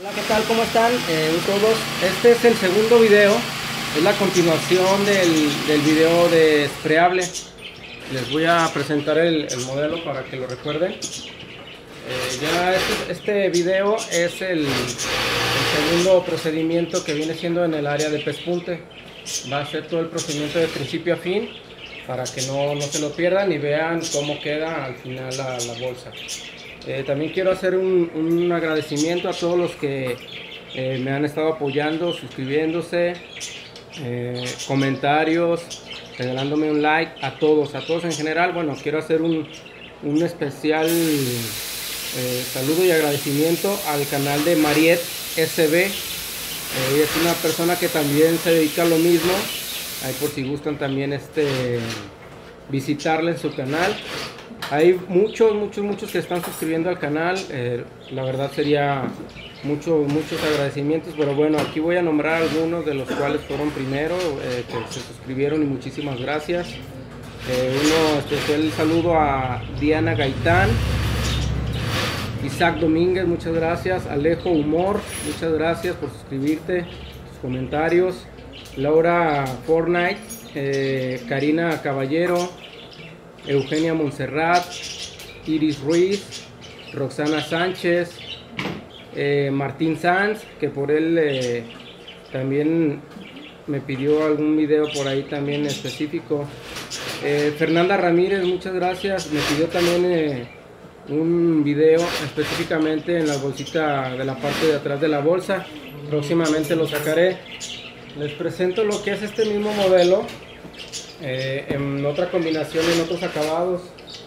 Hola, ¿qué tal? ¿Cómo están todos? Este es el segundo video, es la continuación del video de Spreable. Les voy a presentar el modelo para que lo recuerden. Ya este video es el segundo procedimiento que viene siendo en el área de pespunte. Va a ser todo el procedimiento de principio a fin para que no se lo pierdan y vean cómo queda al final la bolsa. También quiero hacer un agradecimiento a todos los que me han estado apoyando, suscribiéndose, comentarios, regalándome un like, a todos en general. Bueno, quiero hacer un especial saludo y agradecimiento al canal de Mariet SB. Es una persona que también se dedica a lo mismo. Ahí por si gustan también visitarle en su canal. Hay muchos que están suscribiendo al canal. La verdad sería muchos agradecimientos, pero bueno, aquí voy a nombrar algunos de los cuales fueron primero, que se suscribieron, y muchísimas gracias. Uno especial el saludo a Diana Gaitán, Isaac Domínguez, muchas gracias. Alejo Humor, muchas gracias por suscribirte, tus comentarios. Laura Fortnite, Karina Caballero, Eugenia Montserrat, Iris Ruiz, Roxana Sánchez, Martín Sanz, que por él también me pidió algún video por ahí también específico. Fernanda Ramírez, muchas gracias, me pidió también un video específicamente en la bolsita de la parte de atrás de la bolsa. Próximamente lo sacaré. Les presento lo que es este mismo modelo en otra combinación, en otros acabados.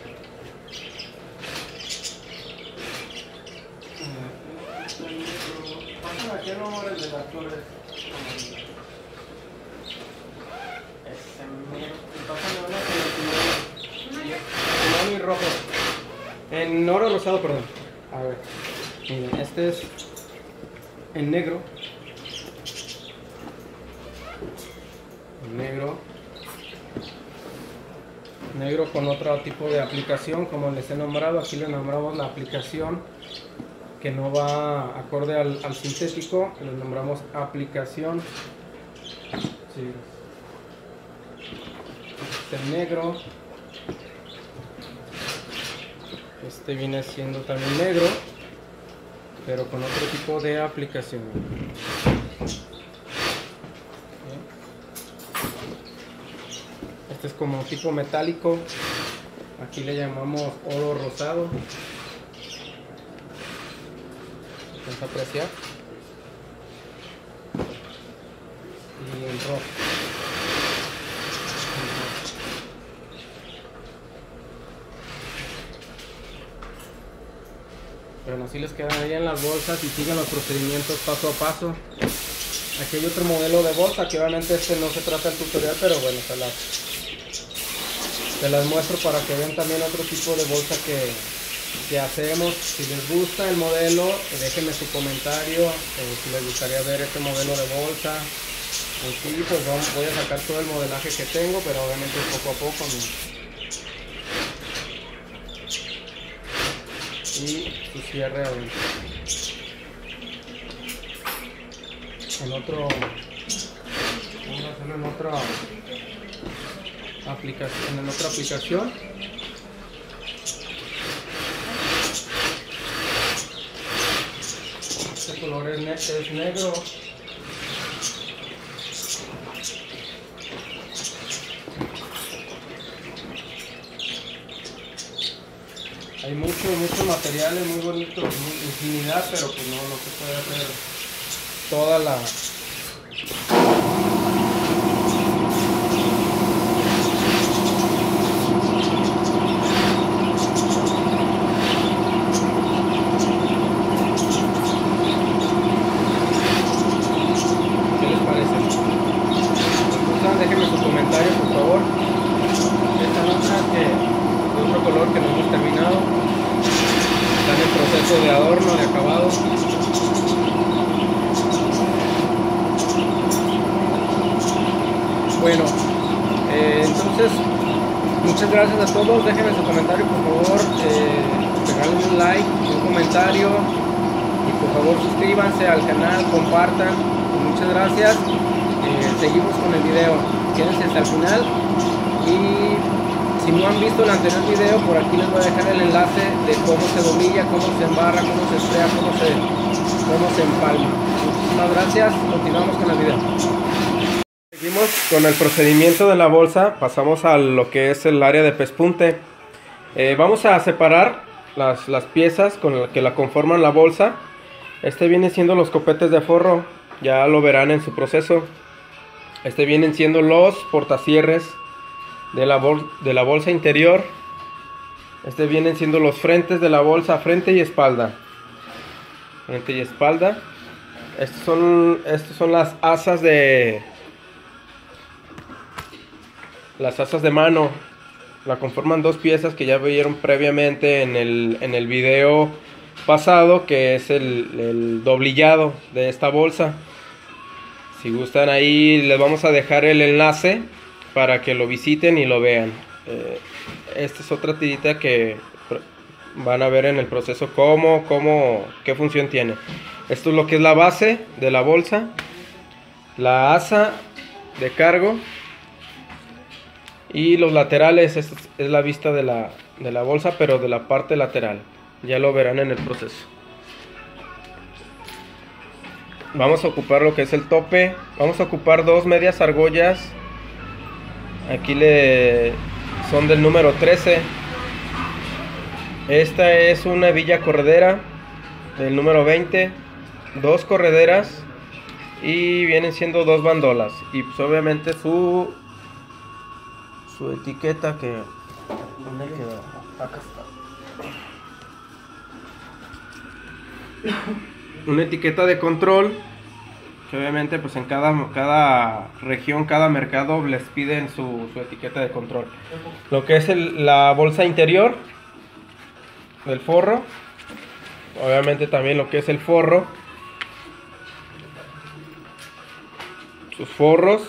Aquí el nombre de las flores. Y rojo. En oro rosado, perdón. A ver, miren, este es en negro. Negro con otro tipo de aplicación, como les he nombrado. Aquí le nombramos la aplicación que no va acorde al sintético, le nombramos aplicación. Sí. Este negro, este viene siendo también negro, pero con otro tipo de aplicación. Este es como tipo metálico, aquí le llamamos oro rosado. ¿Puedes apreciar? Y el rojo. Bueno, así les quedan ahí en las bolsas y siguen los procedimientos paso a paso. Aquí hay otro modelo de bolsa que obviamente no se trata del tutorial, pero bueno, se las muestro para que vean también otro tipo de bolsa que hacemos. Si les gusta el modelo, déjenme su comentario, si les gustaría ver este modelo de bolsa. En sí, pues voy a sacar todo el modelaje que tengo, pero obviamente poco a poco. Y su cierre en otro, vamos a hacerlo en otra aplicación. Este color es negro. Hay muchos materiales muy bonitos, infinidad, pero pues no se puede hacer toda la... ¿Qué les parece? Déjenme sus comentarios, por favor. Esta otra de otro color que no hemos terminado. Está en el proceso de adorno, de acabado. Bueno, entonces muchas gracias a todos. Déjenme su comentario, por favor. Regálenme un like, un comentario y por favor suscríbanse al canal, compartan. Muchas gracias. Seguimos con el video. Quédense hasta el final. Y si no han visto el anterior video, por aquí les voy a dejar el enlace de cómo se doblilla, cómo se embarra, cómo se estrella, cómo se empalma. Muchísimas gracias. Continuamos con el video. Seguimos con el procedimiento de la bolsa. Pasamos a lo que es el área de pespunte. Vamos a separar las piezas con las que la conforman la bolsa. Este viene siendo los copetes de forro, ya lo verán en su proceso. Este vienen siendo los portacierres de la bolsa interior. Este vienen siendo los frentes de la bolsa, frente y espalda. Frente y espalda. Estos son las asas de mano. La conforman dos piezas que ya vieron previamente en el video pasado, que es el doblillado de esta bolsa. Si gustan, ahí les vamos a dejar el enlace para que lo visiten y lo vean. Esta es otra tirita que van a ver en el proceso qué función tiene. Esto es lo que es la base de la bolsa, la asa de cargo. Y los laterales, esta es la vista de la bolsa, pero de la parte lateral. Ya lo verán en el proceso. Vamos a ocupar lo que es el tope. Vamos a ocupar dos medias argollas. Aquí son del número 13. Esta es una hebilla corredera del número 20. Dos correderas. Y vienen siendo dos bandolas. Y pues obviamente su etiqueta que... ¿Dónde quedó? Acá está. Una etiqueta de control, que obviamente pues en cada región, cada mercado les piden su etiqueta de control. Lo que es la bolsa interior del forro, obviamente también lo que es el forro, sus forros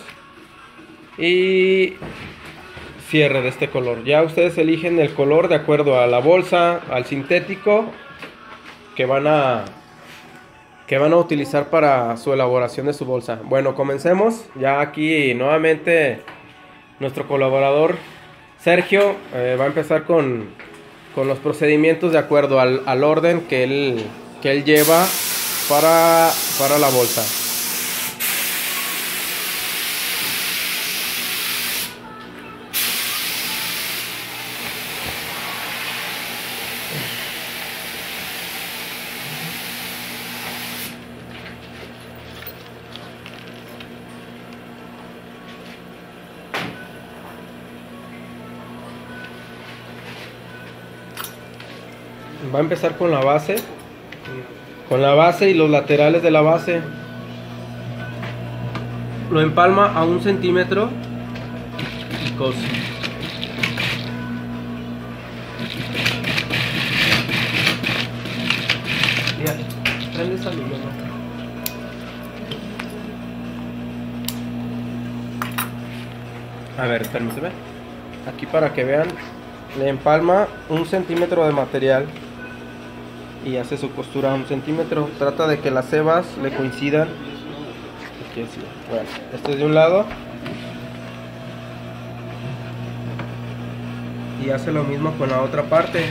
y cierre de este color. Ya ustedes eligen el color de acuerdo a la bolsa, al sintético que van a utilizar para su elaboración de su bolsa. Bueno, comencemos. Ya aquí nuevamente nuestro colaborador Sergio va a empezar con los procedimientos de acuerdo al orden que él lleva para la bolsa. Va a empezar con la base y los laterales de la base. Lo empalma a 1 centímetro y cose. Mira, prende esa luz, ¿no? A ver, permíteme. Aquí para que vean, le empalma 1 centímetro de material y hace su costura a 1 centímetro. Trata de que las hebas le coincidan. Aquí así. Bueno, esto es de un lado y hace lo mismo con la otra parte.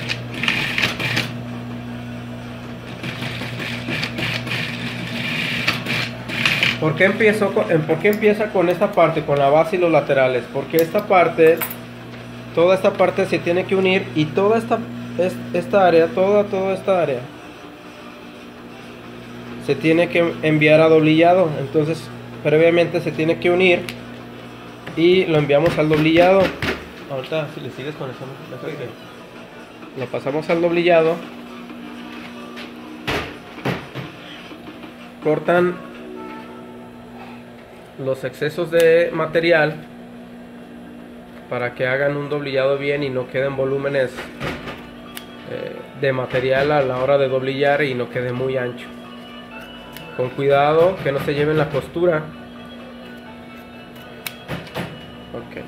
¿Por qué empieza con esta parte, con la base y los laterales? Porque toda esta parte se tiene que unir, y toda esta área, toda esta área se tiene que enviar a doblillado. Entonces previamente se tiene que unir y lo enviamos al doblillado. Ahorita si le sigues con eso, lo pasamos al doblillado. Cortan los excesos de material para que hagan un doblillado bien y no queden volúmenes de material a la hora de doblillar y no quede muy ancho. Con cuidado que no se lleven la costura. Ok.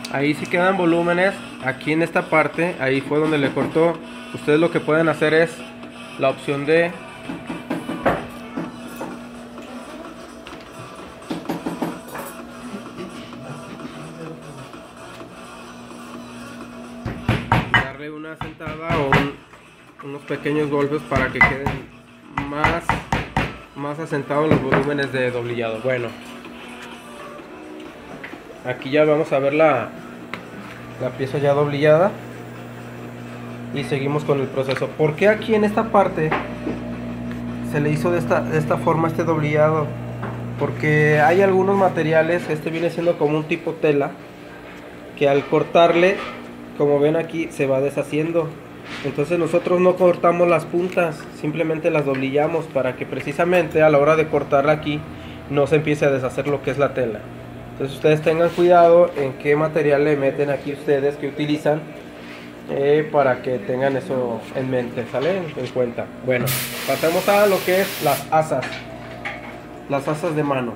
Ahí sí quedan volúmenes. Aquí en esta parte, ahí fue donde le cortó. Ustedes lo que pueden hacer es la opción de darle una sentada o unos pequeños golpes para que queden más asentados los volúmenes de doblillado. Bueno, aquí ya vamos a ver la pieza ya doblillada y seguimos con el proceso. ¿Por qué aquí en esta parte se le hizo de esta forma este doblillado? Porque hay algunos materiales, este viene siendo como un tipo tela, que al cortarle, como ven aquí, se va deshaciendo. Entonces nosotros no cortamos las puntas, simplemente las doblillamos para que precisamente a la hora de cortarla aquí no se empiece a deshacer lo que es la tela. Entonces ustedes tengan cuidado en qué material le meten aquí ustedes, que utilizan, para que tengan eso en mente, ¿sale? En cuenta. Bueno, pasemos a lo que es las asas de mano.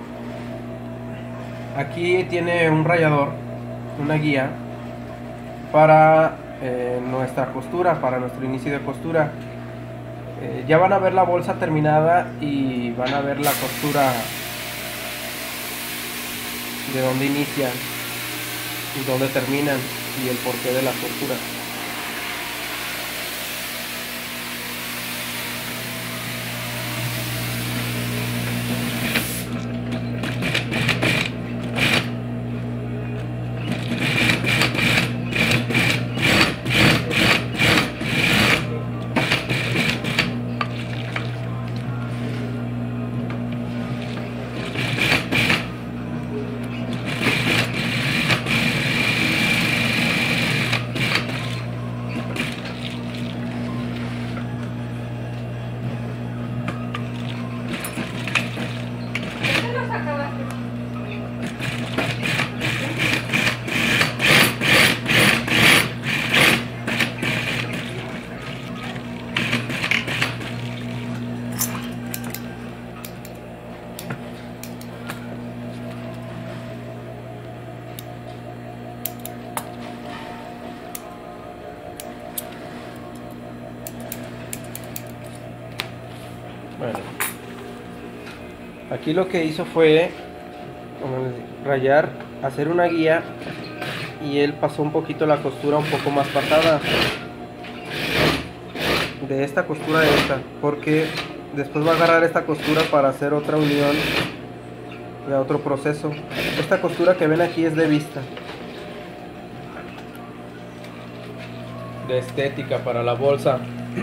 Aquí tiene un rayador, una guía para nuestra costura, para nuestro inicio de costura. Ya van a ver la bolsa terminada y van a ver la costura de dónde inician y dónde terminan y el porqué de la costura. Bueno, aquí lo que hizo fue rayar, hacer una guía, y él pasó un poquito la costura un poco más pasada de esta costura a esta, porque después va a agarrar esta costura para hacer otra unión de otro proceso. Esta costura que ven aquí es de vista, de estética para la bolsa.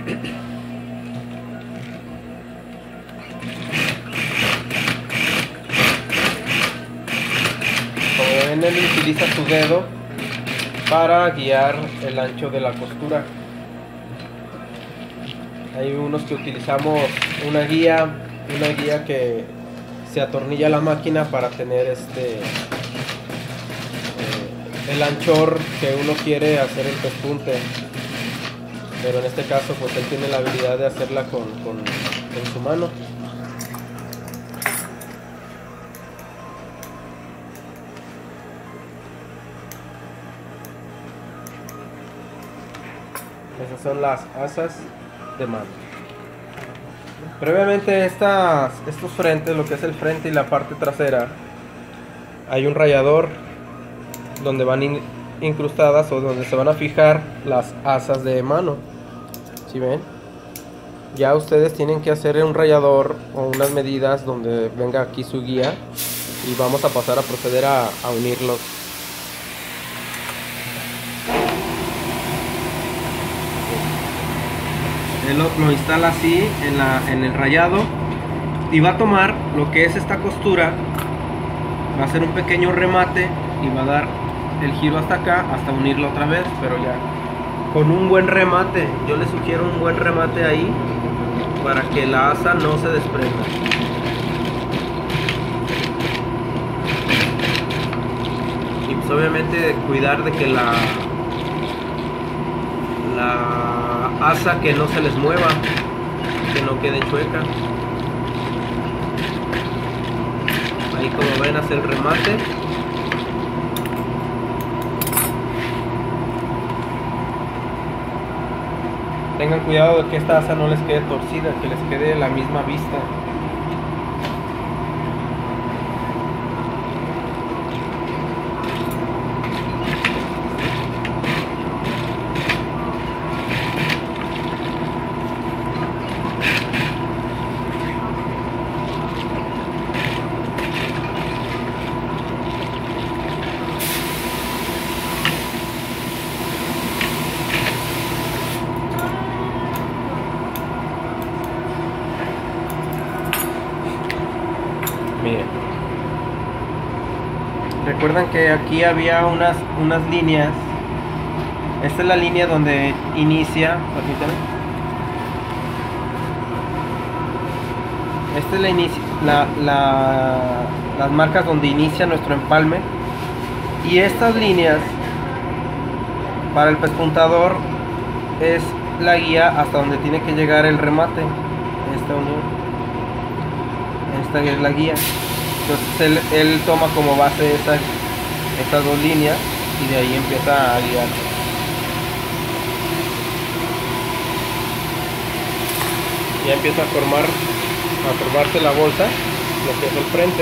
Él utiliza su dedo para guiar el ancho de la costura. Hay unos que utilizamos una guía que se atornilla a la máquina para tener el anchor que uno quiere hacer el pespunte, pero en este caso pues él tiene la habilidad de hacerla con su mano. Esas son las asas de mano. Previamente estos frentes, lo que es el frente y la parte trasera, hay un rayador donde van incrustadas o donde se van a fijar las asas de mano. ¿Sí ven? Ya ustedes tienen que hacer un rayador o unas medidas donde venga aquí su guía, y vamos a pasar a proceder a unirlos. Él lo instala así en el rayado, y va a tomar lo que es esta costura, va a hacer un pequeño remate y va a dar el giro hasta acá, hasta unirlo otra vez, pero ya con un buen remate. Yo le sugiero un buen remate ahí para que la asa no se desprenda. Y pues obviamente cuidar de que la asa que no se les mueva, que no quede chueca. Ahí como ven hace el remate tengan cuidado de que esta asa no les quede torcida, que les quede la misma vista. Miren, recuerdan que aquí había unas líneas. Esta es la línea donde inicia, permítanme. Esta es las marcas donde inicia nuestro empalme. Y estas líneas para el pespuntador es la guía hasta donde tiene que llegar el remate. Esta unión. Esta es la guía. Entonces él toma como base estas dos líneas y de ahí empieza a guiar. Ya empieza a formarse la bolsa, lo que es el frente.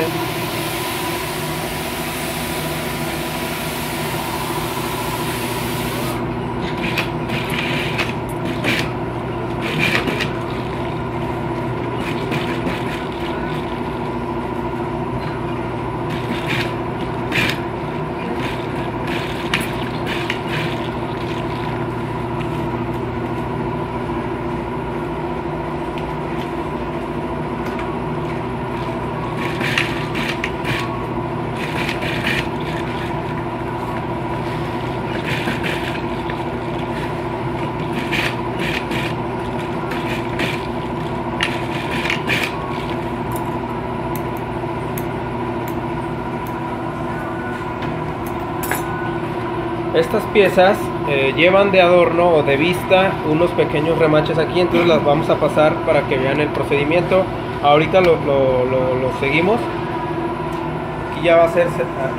Estas piezas llevan de adorno o de vista unos pequeños remaches aquí, entonces las vamos a pasar para que vean el procedimiento. Ahorita lo seguimos. Aquí va a ser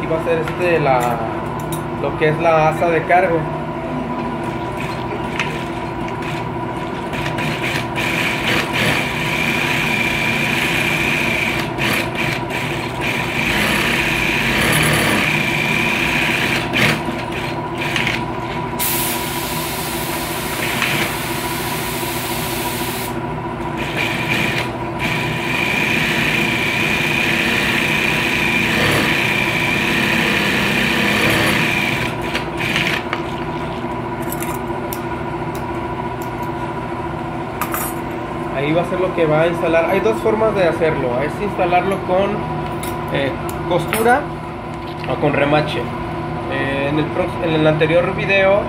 lo que es la asa de cargo. Ahí va a ser lo que va a instalar. Hay dos formas de hacerlo. Es instalarlo con costura o con remache. En el anterior video,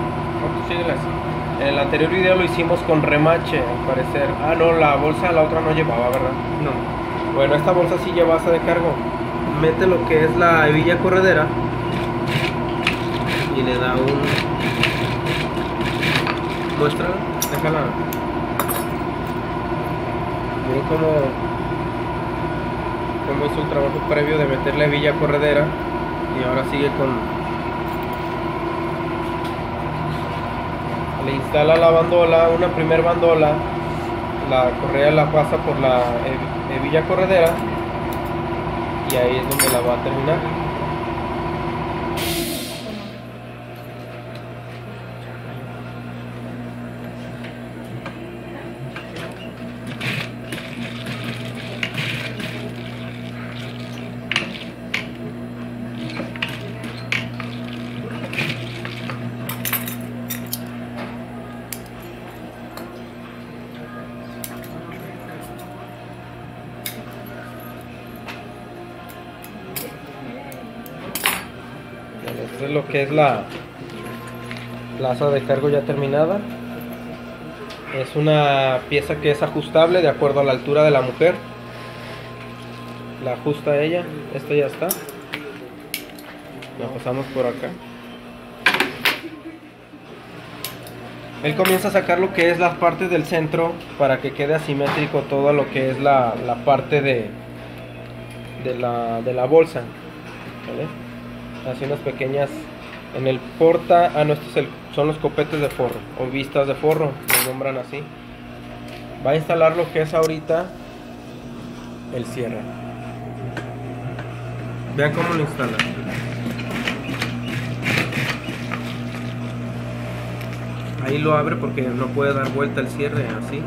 lo hicimos con remache, al parecer. Ah, no, la bolsa, la otra no llevaba, ¿verdad? No. Bueno, esta bolsa sí lleva asa de cargo. Mete lo que es la hebilla corredera y le da un... Muéstrala, déjala. Miren cómo hizo el trabajo previo de meter la hebilla corredera y ahora sigue le instala la bandola, una primer bandola, la correa la pasa por la hebilla corredera y ahí es donde la va a terminar. Esto es lo que es la asa de cargo ya terminada. Es una pieza que es ajustable de acuerdo a la altura de la mujer. La ajusta ella. Esta ya está. La pasamos por acá. Él comienza a sacar lo que es las partes del centro para que quede asimétrico todo lo que es la parte de la bolsa. ¿Vale? Hace unas pequeñas En el porta, estos son los copetes de forro o vistas de forro, los nombran así. Va a instalar lo que es ahorita el cierre. Vean cómo lo instala. Ahí lo abre porque no puede dar vuelta el cierre así.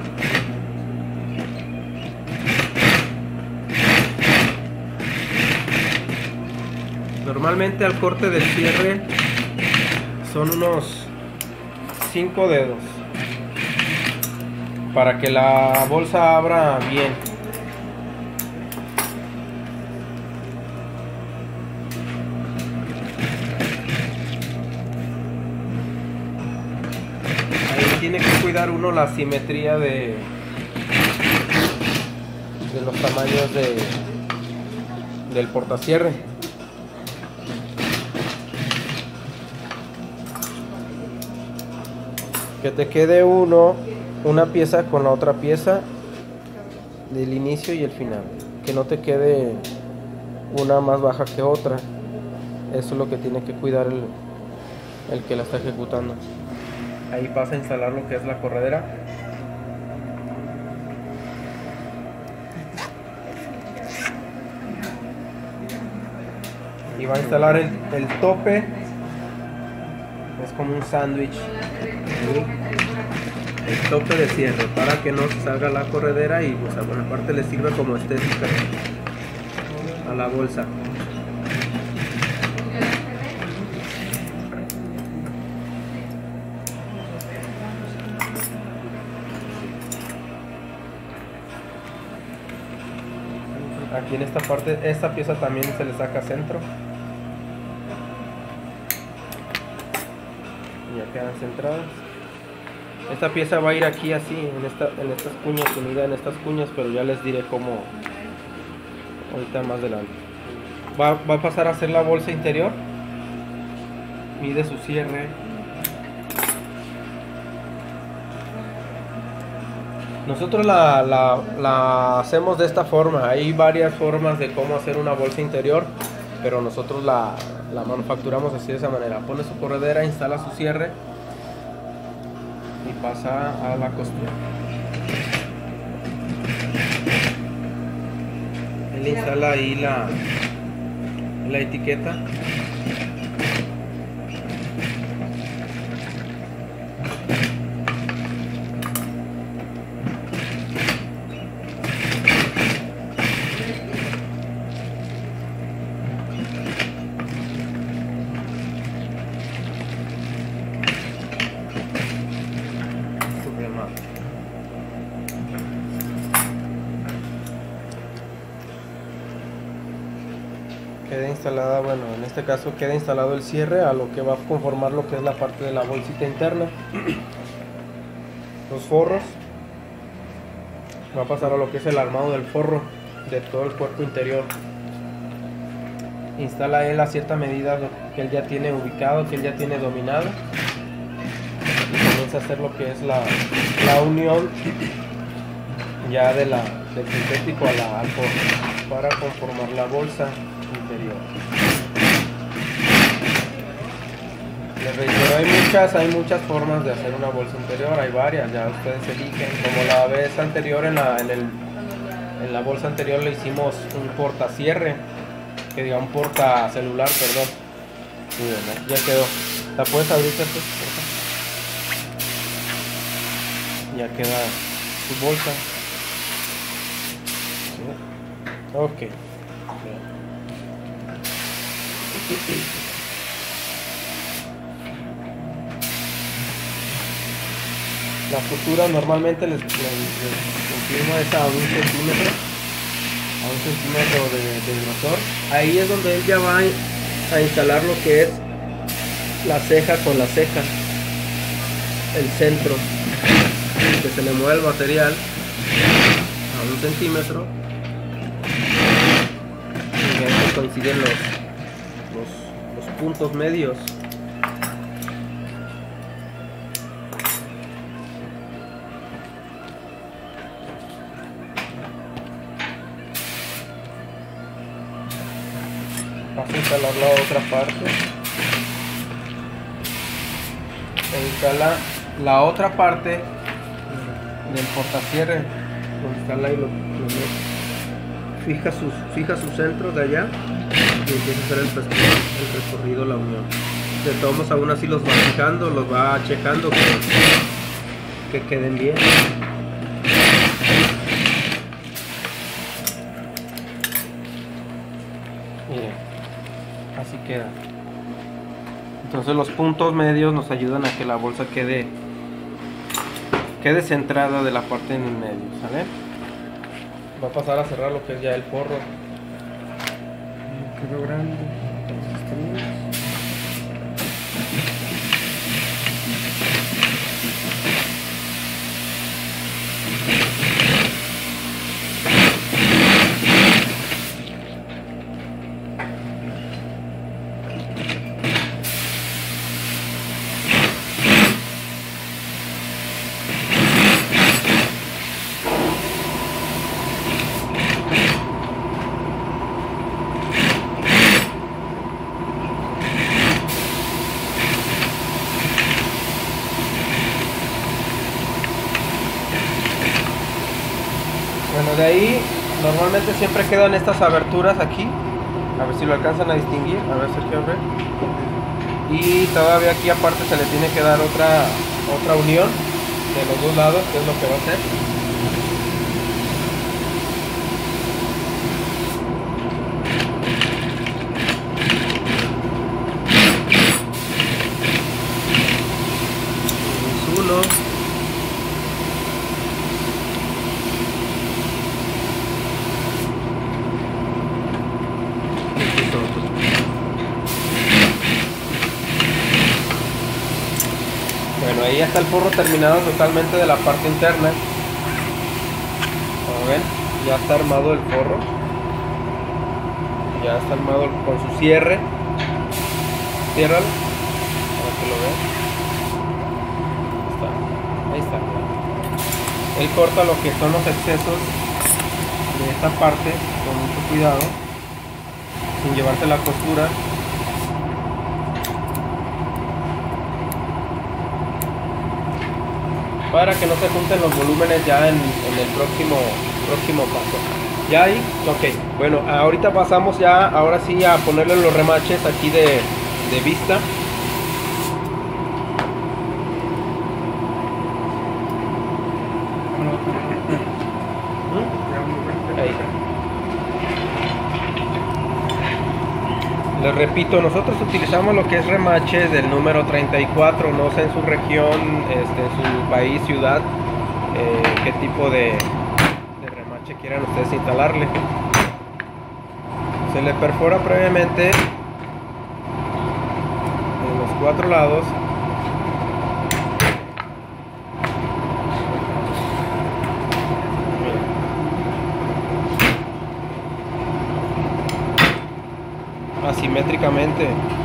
Normalmente al corte del cierre son unos 5 dedos para que la bolsa abra bien. Ahí tiene que cuidar uno la simetría de los tamaños del portacierre. Que te quede una pieza con la otra pieza del inicio y el final, que no te quede una más baja que otra. Eso es lo que tiene que cuidar el que la está ejecutando. Ahí pasa a instalar lo que es la corredera. Y va a instalar el tope. Es como un sándwich. El tope de cierre para que no se salga la corredera y pues bueno, aparte le sirve como estética a la bolsa. Aquí en esta parte, esta pieza también se le saca centro. Ya quedan centradas. Esta pieza va a ir aquí así, en estas cuñas, unida en estas cuñas, pero ya les diré cómo ahorita más adelante. Va a pasar a hacer la bolsa interior. Mide su cierre. Nosotros la hacemos de esta forma. Hay varias formas de cómo hacer una bolsa interior, pero nosotros la manufacturamos así, de esa manera. Pone su corredera, instala su cierre y pasa a la costura. Él instala ahí la etiqueta. Queda instalada, bueno, en este caso queda instalado el cierre a lo que va a conformar lo que es la parte de la bolsita interna. Los forros. Va a pasar a lo que es el armado del forro de todo el cuerpo interior. Instala él a cierta medida que él ya tiene ubicado, que él ya tiene dominado. Y comienza a hacer lo que es la unión ya del sintético al forro para conformar la bolsa interior. Les reitero, hay muchas formas de hacer una bolsa interior, hay varias, ya ustedes eligen. Como la vez anterior en la bolsa anterior le hicimos un portacierre, que diga un porta celular, perdón. Muy bien, ya quedó. ¿La puedes abrir, pues? Ya queda tu bolsa. ¿Sí? Ok. Bien. La costura normalmente les inclino esa a 1 centímetro, de grosor. Ahí es donde él ya va a instalar lo que es la ceja con la ceja, el centro, que se le mueve el material a 1 centímetro y ahí coinciden los puntos medios. Vas a instalar la otra parte. e instala la otra parte del portacierre, donde instala y lo mete. Fija sus centros de allá y empieza a hacer el recorrido, la unión. De todos modos, aún así los va fijando, los va checando que queden bien. Miren, así queda. Entonces los puntos medios nos ayudan a que la bolsa quede centrada de la parte en el medio, ¿sale? Va a pasar a cerrar lo que es ya el forro. Quedó grande. Bueno, de ahí normalmente siempre quedan estas aberturas aquí. A ver si lo alcanzan a distinguir. A ver, Sergio, a ver. Y todavía aquí aparte se le tiene que dar otra unión de los dos lados, que es lo que va a hacer. Es uno. Bueno, ahí ya está el forro terminado totalmente de la parte interna. Como ven, ya está armado el forro. Ya está armado con su cierre. Ciérralo para que lo vean. Ahí está. Él corta lo que son los excesos de esta parte con mucho cuidado, sin llevarse la costura. Para que no se junten los volúmenes ya en el próximo paso. Ya ahí, ok. Bueno, ahorita pasamos ya, ahora sí, a ponerle los remaches aquí de vista. Ahí. Les repito, nosotros utilizamos lo que es remache del número 34, no sé en su región, en su país, ciudad, qué tipo de remache quieran ustedes instalarle. Se le perfora previamente en los 4 lados. Asimétricamente.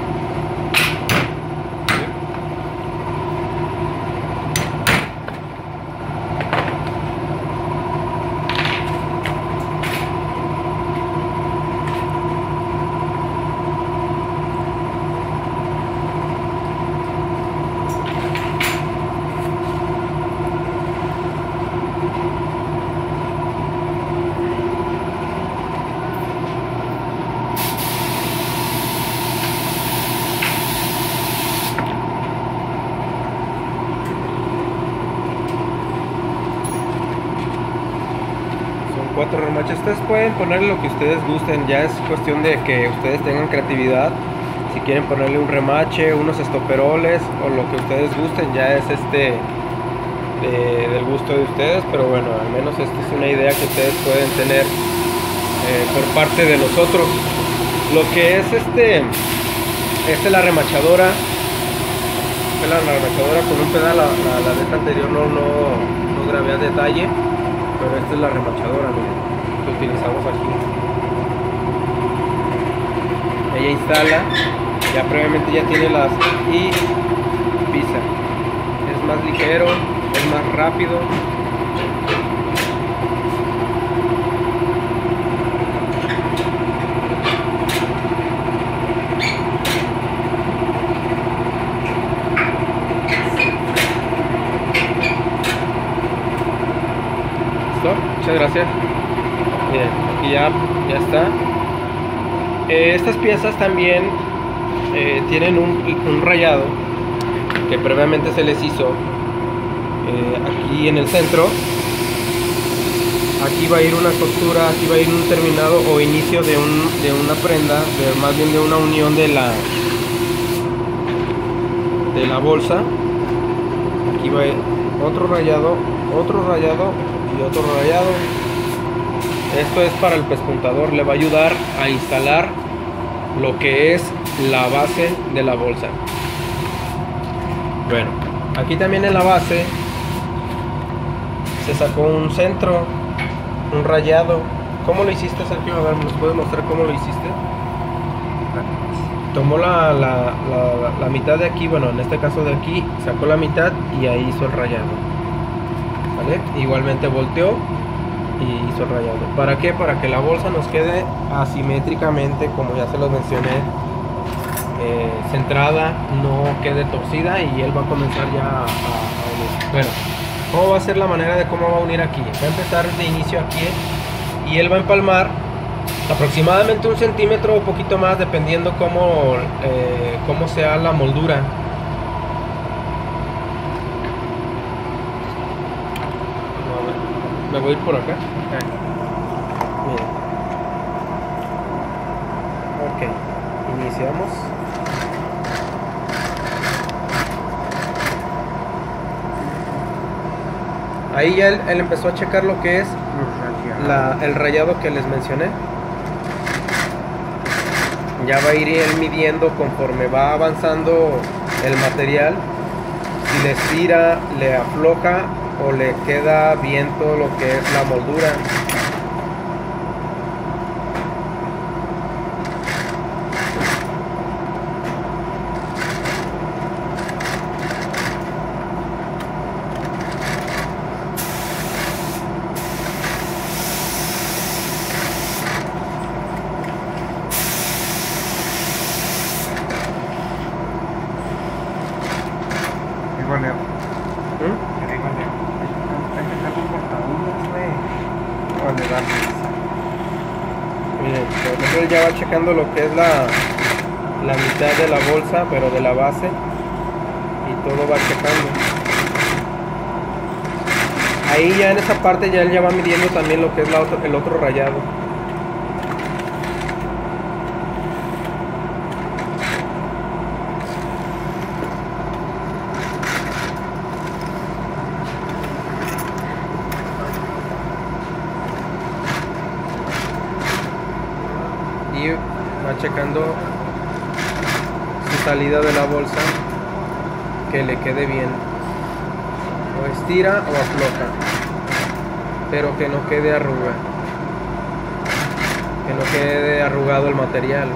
Cuatro remaches. Ustedes pueden ponerle lo que ustedes gusten, ya es cuestión de que ustedes tengan creatividad. Si quieren ponerle un remache, unos estoperoles o lo que ustedes gusten, ya es del gusto de ustedes, pero bueno, al menos esta es una idea que ustedes pueden tener por parte de nosotros. Lo que es esta es la remachadora. La remachadora con un pedal, la vez anterior no grabé a detalle. Pero esta es la remachadora, miren, que utilizamos aquí. Ella instala, ya previamente ya tiene las y pisa. Es más ligero, es más rápido. estas piezas también tienen un rayado que previamente se les hizo aquí en el centro. Aquí va a ir una costura, aquí va a ir un terminado o inicio de una prenda, más bien de una unión de la bolsa. Aquí va a ir otro rayado y otro rayado. Esto es para el pespuntador, le va a ayudar a instalar lo que es la base de la bolsa. Bueno, aquí también en la base se sacó un centro, un rayado. ¿Cómo lo hiciste, Sergio? A ver, ¿nos puedes mostrar cómo lo hiciste? Tomó la mitad de aquí, bueno, en este caso de aquí, sacó la mitad y ahí hizo el rayado, ¿vale? Igualmente volteó y hizo el rayado. ¿Para qué? Para que la bolsa nos quede asimétricamente, como ya se los mencioné, centrada, no quede torcida, y él va a comenzar ya a unir. Bueno, ¿cómo va a ser la manera de cómo va a unir aquí? Va a empezar de inicio aquí y él va a empalmar aproximadamente 1 centímetro o poquito más, dependiendo cómo sea la moldura. Me voy a ir por acá. Miren. Ok, iniciamos. Ahí ya él empezó a checar lo que es el rayado que les mencioné. Ya va a ir él midiendo conforme va avanzando el material, si le estira, le afloja o le queda bien todo lo que es la moldura. Miren, entonces ya va checando lo que es la mitad de la bolsa, pero de la base, y todo va checando. Ahí ya en esa parte ya él ya va midiendo también lo que es el otro rayado. Y va checando su salida de la bolsa, que le quede bien, o estira o afloja, pero que no quede arruga, que no quede arrugado el material.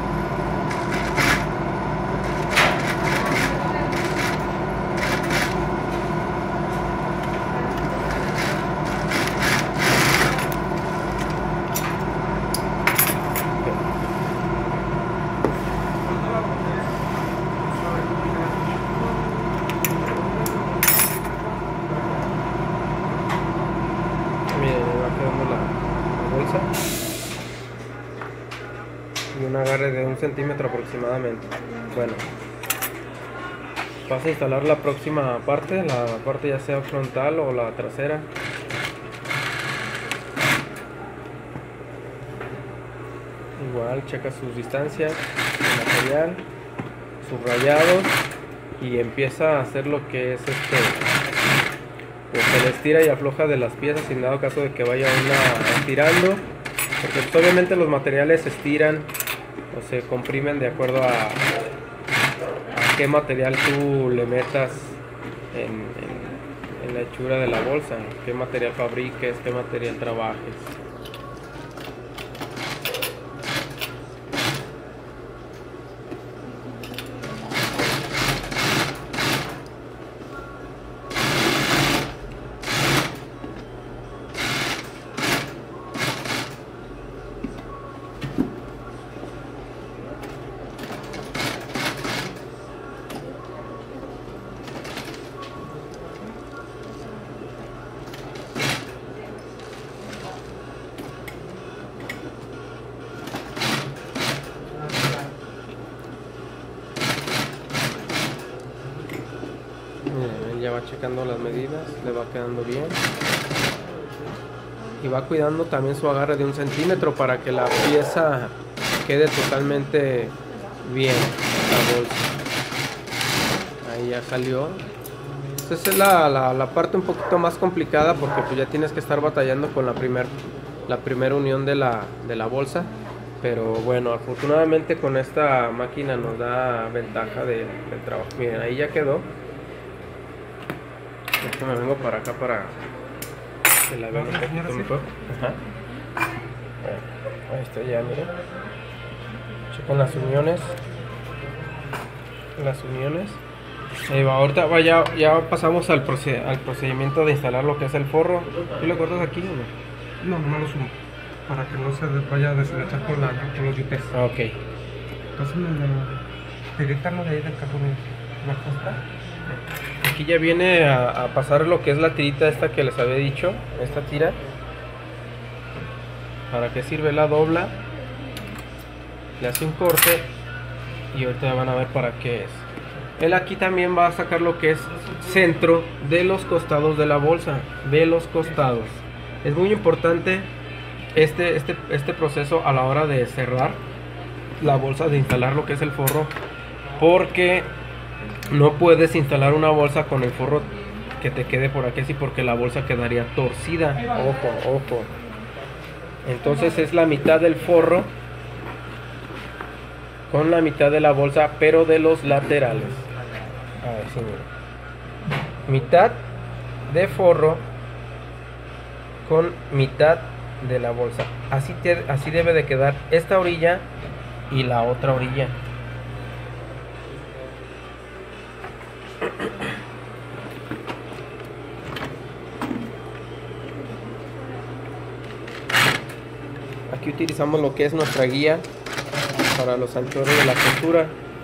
Y un agarre de 1 centímetro aproximadamente. Bueno, vas a instalar la próxima parte, la parte ya sea frontal o la trasera. Igual checa sus distancias, el material, sus rayados, y empieza a hacer lo que es pues se le estira y afloja de las piezas, en dado caso de que vaya una estirando, porque pues obviamente los materiales se estiran o se comprimen de acuerdo a qué material tú le metas en la hechura de la bolsa, qué material fabriques, qué material trabajes. le va checando las medidas, le va quedando bien. Y va cuidando también su agarre de 1 centímetro para que la pieza quede totalmente bien, la bolsa. Ahí ya salió. Esa es la parte un poquito más complicada, porque pues ya tienes que estar batallando con la primera unión de la bolsa. Pero bueno, afortunadamente con esta máquina nos da ventaja del trabajo. Miren, ahí ya quedó. Me vengo para acá para que la vean un poquito mejor. Ajá. Ahí está ya, miren. Chequen las uniones. Ahí va, ahorita ya pasamos al procedimiento de instalar lo que es el forro. ¿Tú lo cortas aquí o no? No lo sumo, para que no se vaya a deshilachar con los yutes. Ok. Entonces directarlo de ahí del cajón. Aquí ya viene a pasar lo que es la tirita esta que les había dicho, esta tira. ¿Para qué sirve? La dobla, le hace un corte y ahorita ya van a ver para qué es. Él aquí también va a sacar lo que es centro de los costados de la bolsa, de los costados. Es muy importante este proceso a la hora de cerrar la bolsa, de instalar lo que es el forro, porque no puedes instalar una bolsa con el forro que te quede por aquí así, porque la bolsa quedaría torcida. Ojo. Entonces es la mitad del forro con la mitad de la bolsa, pero de los laterales. A ver si miren. Mitad de forro con mitad de la bolsa. Así debe de quedar esta orilla y la otra orilla. Aquí utilizamos lo que es nuestra guía para los anchores de la costura.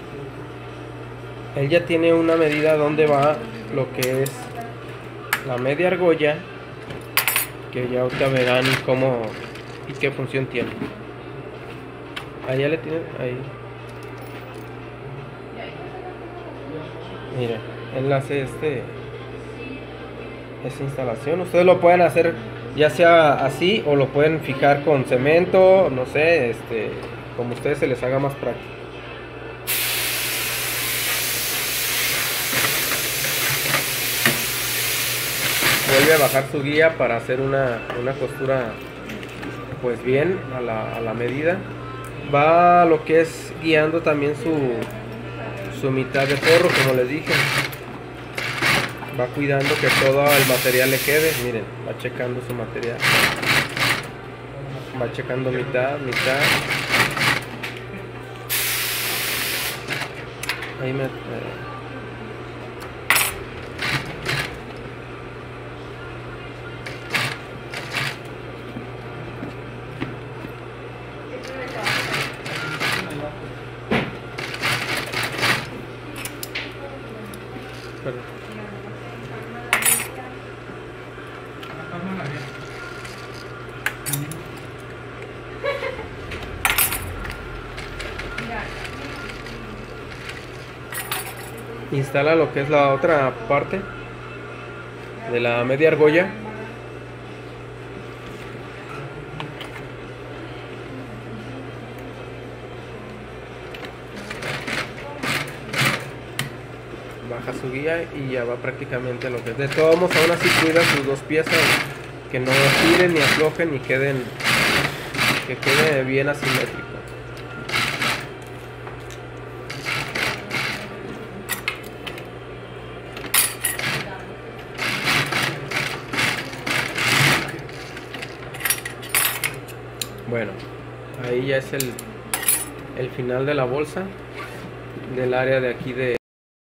Él ya tiene una medida donde va lo que es la media argolla, que ya ahorita verán cómo y qué función tiene. Ahí ya le tienen, ahí. Miren, él hace esta instalación. Ustedes lo pueden hacer ya sea así o lo pueden fijar con cemento, no sé, como a ustedes se les haga más práctico. Vuelve a bajar su guía para hacer una costura pues bien a la medida. Va lo que es guiando también su mitad de forro, como les dije. Va cuidando que todo el material le quede. Miren, va checando su material. Va checando mitad. Ahí instala lo que es la otra parte de la media argolla. Baja su guía y ya va prácticamente lo que es. De todos modos, aún así cuida sus dos piezas, que no tiren ni aflojen ni que quede bien asimétrico. Bueno, ahí ya es el final de la bolsa, del área de aquí de